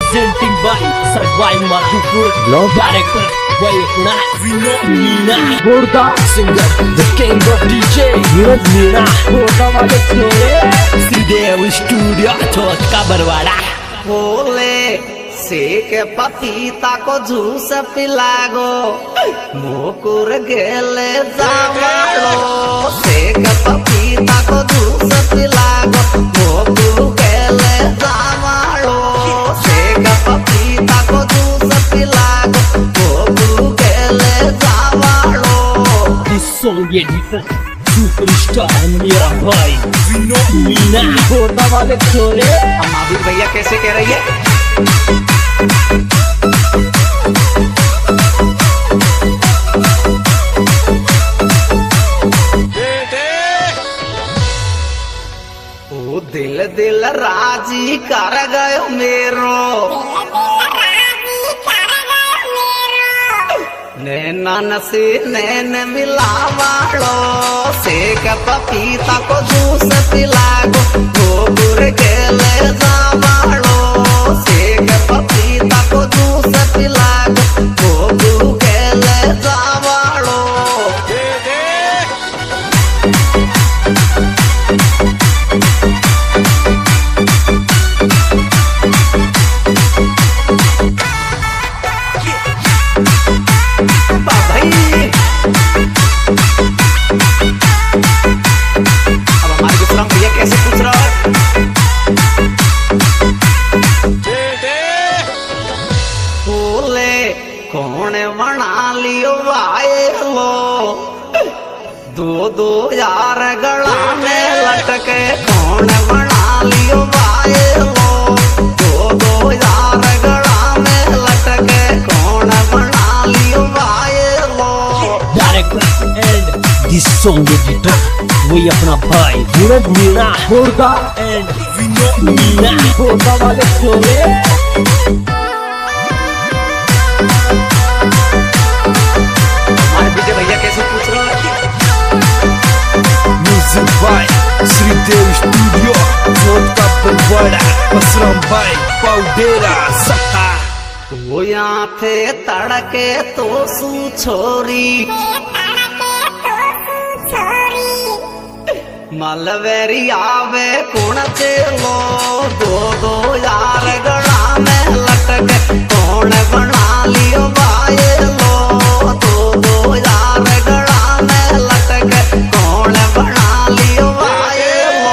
presenting by Sarvai Madhupur, director Vayakuna, Nina, Borda, singer, the king of DJ, Nina, Borda वाले छोरे, Shridev studio Chauth ka Barwara. बोले सेक पपीता को juice पिलागो, मोकुर गेले जावालो, सेक पपीता को जूस पिलागो, मोकुर गेले जावालो, सेक पपीता को जूस पिलागो, मोकुर गेले जावालो। This song editor, superstar मेरा भाई, मीना, बोर्डा वाले छोरे। हम आबिद भैया कैसे कह रही है? ओ दिल दिल राजी कर गयो मेरो, नैनन से नैन मिलावालो, सेक पपीता को जूस पिलागो, गोबुर गेले जावालो, सेक पपीता को जूस पिलागो, गोबुर गेले जावालो। कैसे पूछ रहा है? बोले कौन बना लियो वायलो, दो दो यार गला में लटके, कौन बना लियो वायलो, दो दो यार गला में लटके, कौन बना लियो वायलो। Director and this song editor, वही अपना भाई विनोद मीना, बोर्डा एंड विनोद मीना, बोर्डा वाले छोरे। हमारे बेटे भैया कैसे पूछ रहा है? Music by Shridev studio Chauth ka Barwara, Basram भाई पाउडेरा सखा। वो यहाँ थे तड़के तो सू छोरी, मलवेरी आवे कौन चेलो, दो दो यार गला में लटके, कौन बना लियो वायलो, दो दो यार गला में लटके, कौन बना लियो वायलो।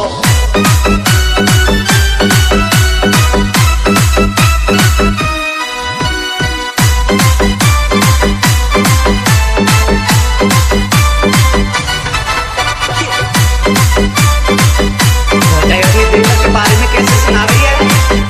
के बारे में कैसे सुना रही है?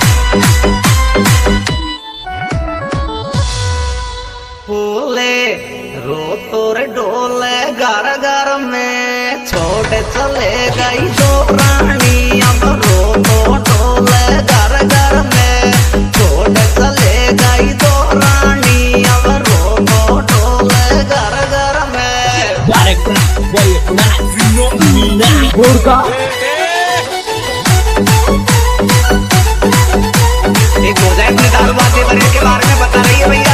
बोले रो तोरे डोले घर घर में, छोटे चले गई दो रानी, अब रो तो डोले घर घर में, छोटे चले गई दो रानी, अब रो तो डोले घर घर में। डायरेक्टर वही विनोद मीना, बोर्डा। एक हो जाए अपने दारू बातें बने के बारे में बता रही है भैया।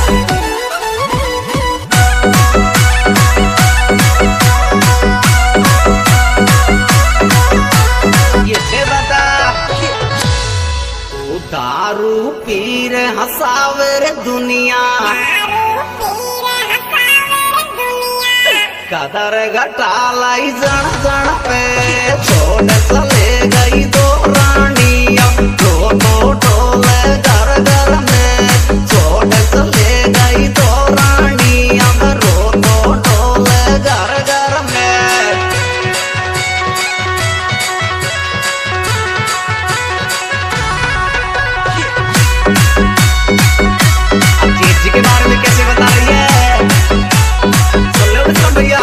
ये से बता, तू दारू पीर हंसावे दुनिया, कदर घटा लाई जन जन पे, छोड़ चले गई दो रानी, अब दो दो डोले घर घर में, छोड़ चले गई दो रानी, अब रो दो डोले घर घर में। अब जीत जी के बारे में कैसे बता रही है? सुन लो मिस्टर भैया।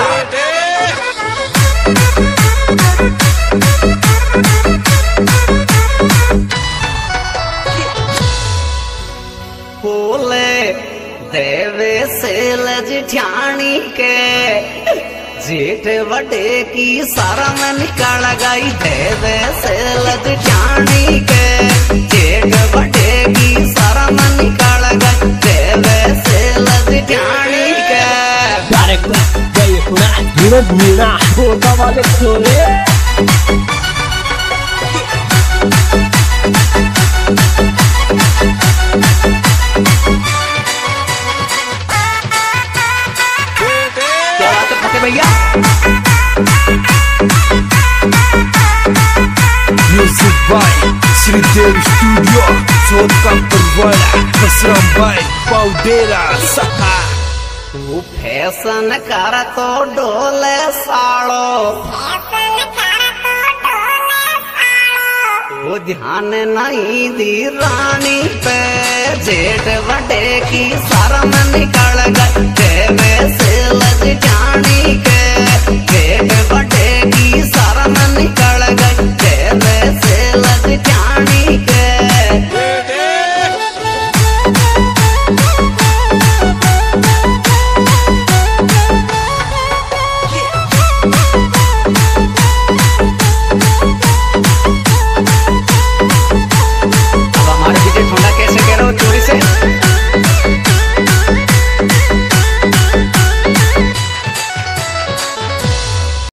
बोले देवे से लजिठानी के, जेठ बड़े की शर्म निकल गई, देवे से लजिठानी के, जेठ बड़े नीरज मीणा गोटा वाले छोरे। क्या बात है फतेह भैया। Music by Shridev studio Chauth ka Parwara Basram भाई पाउडेरा सहा। तू फैशन कर तो डोले साड़ो, तू ध्यान नहीं दी रानी पे, जेठ बड़े की शर्म निकल गई।